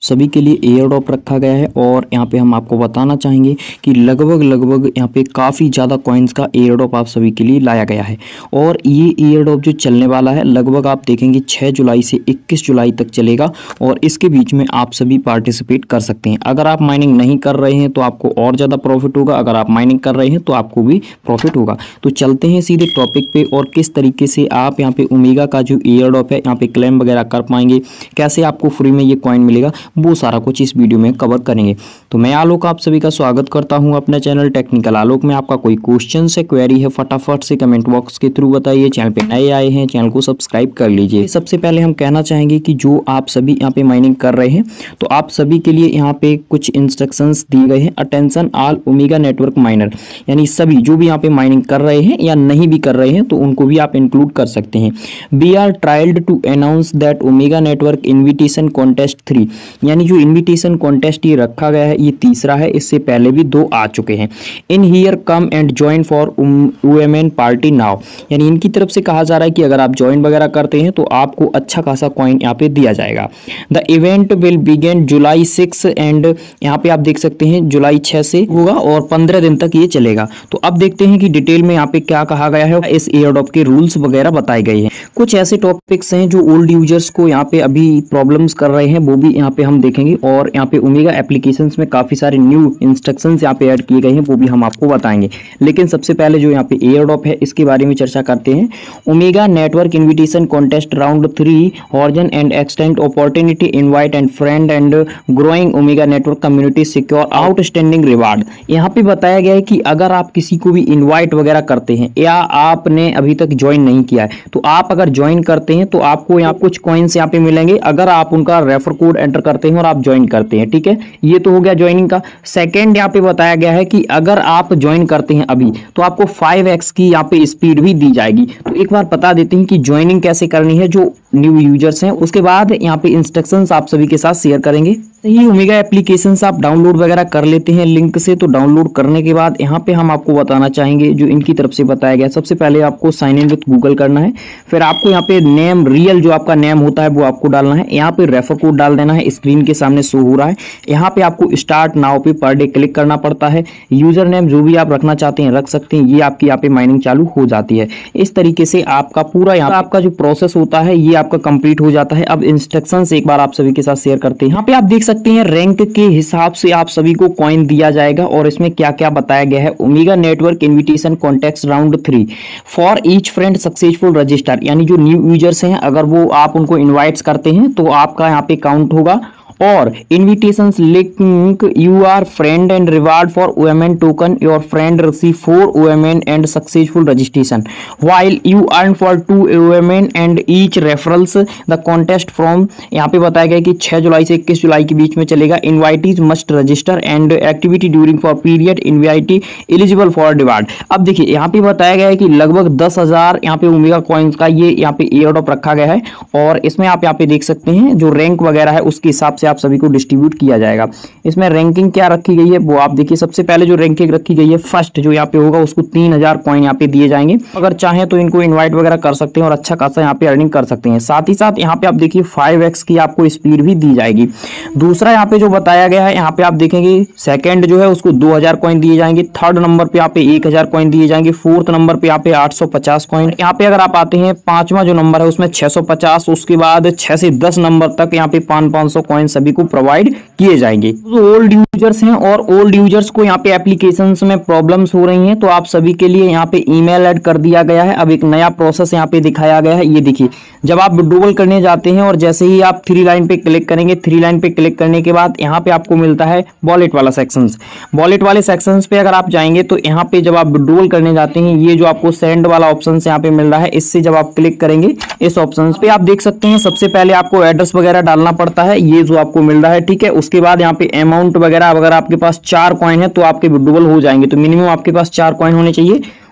सभी के लिए एयर ड्रॉप रखा गया है और यहाँ पे हम आपको बताना चाहेंगे कि लगभग यहाँ पे काफ़ी ज़्यादा कॉइन्स का एयर ड्रॉप आप सभी के लिए लाया गया है। और ये एयर ड्रॉप जो चलने वाला है लगभग आप देखेंगे 6 जुलाई से 21 जुलाई तक चलेगा और इसके बीच में आप सभी पार्टिसिपेट कर सकते हैं। अगर आप माइनिंग नहीं कर रहे हैं तो आपको और ज़्यादा प्रॉफिट होगा, अगर आप माइनिंग कर रहे हैं तो आपको भी प्रॉफिट होगा। तो चलते हैं सीधे टॉपिक पे और किस तरीके से आप यहाँ पे ओमेगा का जो एयर ड्रॉप है यहाँ पे क्लेम वगैरह कर पाएंगे, कैसे आपको फ्री में ये कॉइन मिलेगा, वो सारा कुछ इस वीडियो में कवर करेंगे। तो मैं आलोक आप सभी का स्वागत करता हूँ अपने चैनल टेक्निकल आलोक में। आपका कोई क्वेश्चन से क्वेरी है फटाफट से कमेंट बॉक्स के थ्रू बताइए। चैनल पे नए आए हैं चैनल को सब्सक्राइब कर लीजिए। सबसे पहले हम कहना चाहेंगे कि जो आप सभी यहाँ पे माइनिंग कर रहे हैं तो आप सभी के लिए यहाँ पे कुछ इंस्ट्रक्शंस दिए गए हैं। Attention all Omega network miner, यानी सभी जो भी यहाँ पे माइनिंग कर रहे हैं या नहीं भी कर रहे हैं तो उनको भी आप इंक्लूड कर सकते हैं। We are thrilled to announce that Omega network invitation contest 3, यानी जो इन्विटेशन कॉन्टेस्ट ये रखा गया है ये तीसरा है, इससे पहले भी 2 आ चुके हैं। In here come and join for women party now, यानी इनकी तरफ से कहा जा रहा है कि अगर आप ज्वाइन वगैरह करते हैं तो आपको अच्छा खासा कॉइन यहाँ पे दिया जाएगा। The event will begin July 6 and यहाँ पे आप देख सकते हैं जुलाई 6 से होगा और 15 दिन तक ये चलेगा। तो अब देखते हैं कि डिटेल में यहाँ पे क्या कहा गया है, इस एयर ड्रॉप के रूल्स वगैरह बताए गए हैं। कुछ ऐसे टॉपिक्स हैं जो ओल्ड यूजर्स को यहाँ पे अभी प्रॉब्लम्स कर रहे हैं, वो भी यहाँ पे हम देखेंगे और यहाँ पे ओमेगा एप्लीकेशंस में काफी सारे न्यू इंस्ट्रक्शंस यहाँ पे ऐड किए गए हैं, वो भी हम आपको बताएंगे। लेकिन सबसे पहले जो यहाँ पे एयर ड्रॉप है इसके बारे में चर्चा करते हैं। Omega network invitation contest round 3 horizon and extend opportunity invite and friend and growing Omega network community secure outstanding reward. यहाँ पे बताया गया है कि अगर आप किसी को भी इनवाइट वगैरह करते हैं या आपने अभी तक ज्वाइन नहीं किया है तो आप अगर ज्वाइन करते हैं तो आपको यहाँ कुछ कॉइन्स यहाँ पे मिलेंगे अगर आप उनका रेफर कोड एंटर करते हैं और आप ज्वाइन करते हैं। ठीक है, ये तो हो गया ज्वाइनिंग का। सेकेंड यहाँ पे बताया गया है कि अगर आप ज्वाइन करते हैं अभी तो आपको 5x की यहाँ पे स्पीड भी दी जाएगी। तो एक बार बता देते हैं कि ज्वाइनिंग कैसे करनी है जो न्यू यूजर्स हैं, उसके बाद यहाँ पे इंस्ट्रक्शंस आप सभी के साथ शेयर करेंगे। ये ओमेगा एप्लीकेशंस आप डाउनलोड वगैरह कर लेते हैं लिंक से, तो डाउनलोड करने के बाद यहाँ पे हम आपको बताना चाहेंगे जो इनकी तरफ से बताया गया। सबसे पहले आपको साइन इन विद गूगल करना है, फिर आपको यहाँ पे नेम रियल जो आपका नेम होता है वो आपको डालना है, यहाँ पे रेफर कोड डाल देना है, स्क्रीन के सामने शो हो रहा है। यहाँ पे आपको स्टार्ट नाउ पे पर डे क्लिक करना पड़ता है। यूजर नेम जो भी आप रखना चाहते हैं रख सकते हैं, ये आपकी यहाँ पे माइनिंग चालू हो जाती है। इस तरीके से आपका पूरा यहाँ आपका जो प्रोसेस होता है ये आपका कंप्लीट हो जाता है। अब इंस्ट्रक्शंस एक बार आप सभी के साथ शेयर करते हैं। यहाँ पे आप देख सकते हैं रैंक के हिसाब से आप सभी को कॉइन दिया जाएगा और इसमें क्या क्या बताया गया है। Omega network invitation contest round 3 for each friend successful register, यानी जो न्यू यूजर्स हैं अगर वो आप उनको इनवाइट्स करते हैं तो आपका यहाँ पे काउंट होगा। और invitations link you are friend and reward for women token your friend receive 4 women and successful registration while you earn for 2 women and each referrals the contest from। यहाँ पे बताया गया कि 6 जुलाई से 21 जुलाई के बीच में चलेगा। invitees must register and activity during for period invitee eligible for reward। अब देखिए यहाँ पे बताया गया है कि लगभग 10,000 यहाँ पे ओमेगा कॉइन्स का ये यहाँ पे एयर ड्रॉप रखा गया है और इसमें आप यहाँ पे देख सकते हैं जो रैंक वगैरह है उसके हिसाब से आप सभी को डिस्ट्रीब्यूट किया जाएगा। इसमें रैंकिंग क्या रखी गई है वो आप देखिए। सबसे पहले जो रैंकिंग रखी गई है फर्स्ट जो यहाँ पे होगा उसको 3,000 कॉइन यहाँ पे दिए जाएंगे। अगर चाहें तो इनको इनवाइट वगैरह कर सकते हैं और अच्छा खासा यहाँ पे अर्निंग कर सकते हैं। साथ ही साथ यहाँ पे आप देखिए 5x की आपको स्पीड भी दी जाएगी। दूसरा यहाँ पे जो बताया गया है यहाँ पे आप देखेंगे सेकंड जो है उसको 2,000 कॉइन दिए जाएंगे। थर्ड नंबर पे यहाँ पे 1,000 कॉइन दिए जाएंगे। फोर्थ नंबर पे यहाँ पे 850 कॉइन। यहाँ पे अगर आप आते हैं पांचवा जो नंबर है उसमें 650। उसके बाद 6 से 10 नंबर तक यहाँ पे 500 कॉइन सभी को प्रोवाइड किए जाएंगे। तो ओल्ड यूजर्स हैं और ओल्ड यूजर्स को यहाँ पे एप्लीकेशंस में प्रॉब्लम्स हो रही हैं तो आप सभी के लिए यहाँ पे ईमेल ऐड कर दिया गया है। अब एक नया प्रोसेस यहाँ पे दिखाया गया है। ये देखिए जब आप विड्रॉल करने जाते हैं और जैसे ही आप 3 लाइन पे क्लिक करेंगे, 3 लाइन पे क्लिक करने के बाद यहाँ पे आपको मिलता है वॉलेट वाला सेक्शंस। वॉलेट वाले सेक्शंस पे अगर आप जाएंगे तो यहाँ पे जब आप विड्रॉल करने जाते हैं ये जो आपको सेंड वाला ऑप्शन यहाँ पे मिल रहा है, इससे जब आप क्लिक करेंगे इस ऑप्शन पे आप देख सकते हैं सबसे पहले आपको एड्रेस वगैरह डालना पड़ता है, ये जो आपको मिल रहा है। ठीक है, उसके बाद यहाँ पे अमाउंट वगैरह अगर आपके पास 4 कॉइन है तो आपके विड्रॉल हो जाएंगे। तो मिनिमम आपके पास 4 कॉइन होने चाहिए।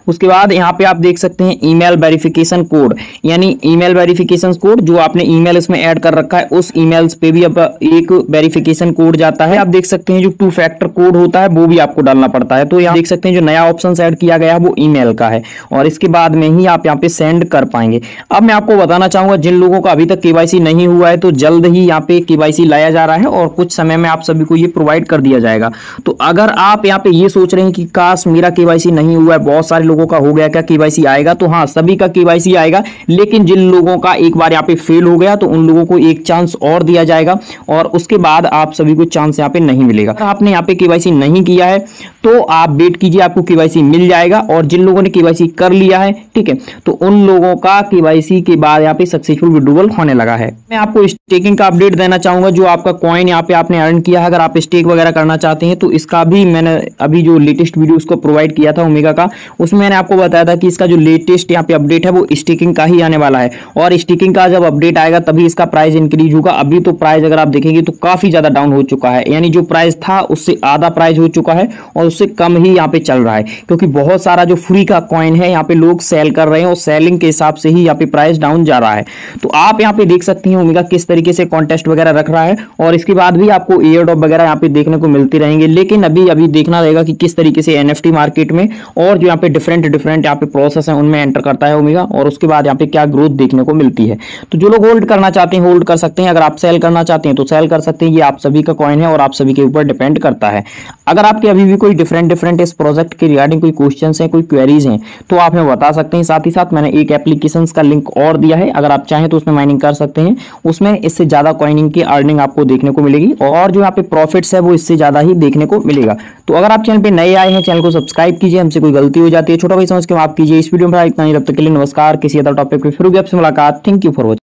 उसके बाद यहाँ पे आप देख सकते हैं ईमेल वेरिफिकेशन कोड, यानी ईमेल वेरिफिकेशन कोड जो आपने ईमेल इसमें ऐड कर रखा है उस ईमेल्स पे भी अब एक वेरिफिकेशन कोड जाता है। आप देख सकते हैं जो 2 फैक्टर कोड होता है वो भी आपको डालना पड़ता है। तो यहाँ देख सकते हैं जो नया ऑप्शन ऐड किया गया है वो ईमेल का है और इसके बाद में ही आप यहाँ पे सेंड कर पाएंगे। अब मैं आपको बताना चाहूंगा जिन लोगों का अभी तक केवाईसी नहीं हुआ है तो जल्द ही यहाँ पे केवाईसी लाया जा रहा है और कुछ समय में आप सभी को ये प्रोवाइड कर दिया जाएगा। तो अगर आप यहाँ पे ये सोच रहे हैं कि काश मेरा केवाईसी नहीं हुआ है, बहुत सारे लोगों का हो गया, क्या केवाईसी आएगा? तो हाँ, सभी का केवाईसी आएगा, लेकिन जिन लोगों का एक बार यहाँ पे फेल हो गया तो उन लोगों को एक चांस और दिया जाएगा और उसके बाद आप सभी को चांस यहाँ पे नहीं मिलेगा। अगर आपने यहाँ पे केवाईसी नहीं किया है तो आप वेट कीजिए, आपको केवाईसी मिल जाएगा। और जिन लोगों ने केवाईसी कर लिया है, ठीक है, तो उन लोगों का केवाईसी के बाद यहाँ पे सक्सेसफुल विड्रॉल होने लगा है। मैं आपको स्टेकिंग का अपडेट देना चाहूंगा। जो आपका कॉइन यहाँ पे आपने अर्न किया है, अगर आप स्टेक वगैरह करना चाहते हैं तो इसका भी मैंने अभी जो लेटेस्ट वीडियो उसको प्रोवाइड किया था ओमेगा का, उसमें मैंने आपको बताया था कि इसका जो लेटेस्ट यहाँ पे अपडेट है वो स्टेकिंग का ही आने वाला है और स्टेकिंग का जब अपडेट आएगा तभी इसका प्राइस इंक्रीज होगा। अभी तो प्राइस अगर आप देखेंगे तो काफी ज्यादा डाउन हो चुका है, यानी जो प्राइस था उससे आधा प्राइस हो चुका है और उससे कम ही यहाँ पे चल रहा है, क्योंकि बहुत सारा जो फ्री का कॉइन है यहाँ पे लोग सेल कर रहे हैं और सेलिंग के हिसाब से ही यहाँ पे प्राइस डाउन जा रहा है। तो आप यहाँ पे देख सकते हैं ओमेगा किस तरीके से कॉन्टेस्ट वगैरह रख रहा है और इसके बाद भी आपको एयर ड्रॉप वगैरह यहाँ पे देखने को मिलती रहेंगे। लेकिन अभी देखना रहेगा कि किस तरीके से एनएफटी मार्केट में और जो यहाँ पे डिफरेंट यहाँ पे प्रोसेस है उनमें एंटर करता है ओमेगा और उसके बाद यहाँ पे क्या ग्रोथ देखने को मिलती है। तो जो लोग होल्ड करना चाहते हैं होल्ड कर सकते हैं, अगर आप सेल करना चाहते हैं तो सेल कर सकते हैं। ये आप सभी का कॉइन है और आप सभी के ऊपर डिपेंड करता है। अगर आपके अभी भी कोई डिफरेंट इस प्रोजेक्ट के रिगार्डिंग कोई क्वेश्चंस हैं, कोई क्वेरीज हैं तो आप हमें बता सकते हैं। साथ ही साथ मैंने एक एप्लीकेशन का लिंक और दिया है, अगर आप चाहें तो उसमें माइनिंग कर सकते हैं। उसमें इससे ज्यादा कॉइनिंग की अर्निंग आपको देखने को मिलेगी और जो यहाँ पे प्रॉफिट्स है वो इससे ज्यादा ही देखने को मिलेगा। तो अगर आप चैनल पे नए आए हैं, चैनल को सब्सक्राइब कीजिए। हमसे कोई गलती हो जाती है छोटा भाई समझ के माफ कीजिए। इस वीडियो में इतना ही, तब तक के लिए नमस्कार। किसी अदर टॉपिक पे फिर भी आपसे मुलाकात। Thank you for watching.